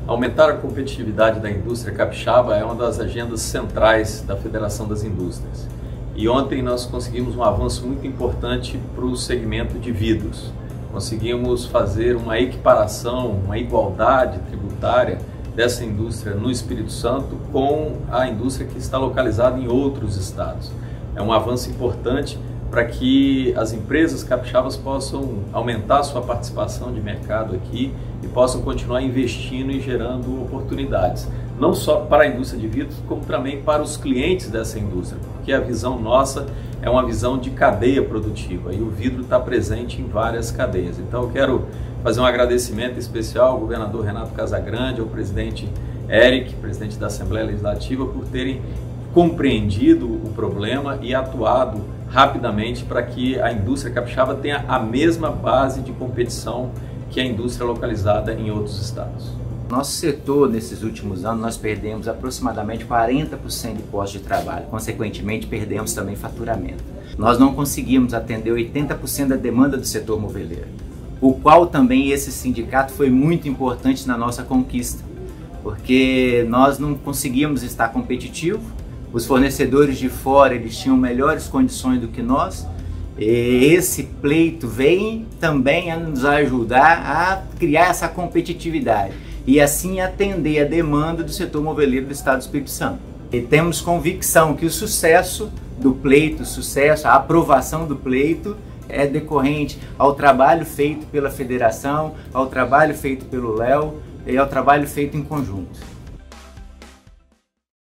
Aumentar a competitividade da indústria capixaba é uma das agendas centrais da Federação das Indústrias. E ontem nós conseguimos um avanço muito importante para o segmento de vidros. Conseguimos fazer uma equiparação, uma igualdade tributária dessa indústria no Espírito Santo com a indústria que está localizada em outros estados. É um avanço importante para que as empresas capixabas possam aumentar sua participação de mercado aqui e possam continuar investindo e gerando oportunidades, não só para a indústria de vidros, como também para os clientes dessa indústria, porque a visão nossa é uma visão de cadeia produtiva e o vidro está presente em várias cadeias. Então eu quero fazer um agradecimento especial ao governador Renato Casagrande, ao presidente Eric, presidente da Assembleia Legislativa, por terem compreendido o problema e atuado rapidamente para que a indústria capixaba tenha a mesma base de competição que a indústria localizada em outros estados. Nosso setor, nesses últimos anos, nós perdemos aproximadamente 40% de postos de trabalho, consequentemente perdemos também faturamento. Nós não conseguimos atender 80% da demanda do setor moveleiro, o qual também esse sindicato foi muito importante na nossa conquista, porque nós não conseguíamos estar competitivos. Os fornecedores de fora, eles tinham melhores condições do que nós. E esse pleito vem também a nos ajudar a criar essa competitividade e assim atender a demanda do setor moveleiro do estado do Espírito Santo. E temos convicção que o sucesso do pleito, a aprovação do pleito é decorrente ao trabalho feito pela federação, ao trabalho feito pelo Léo e ao trabalho feito em conjunto.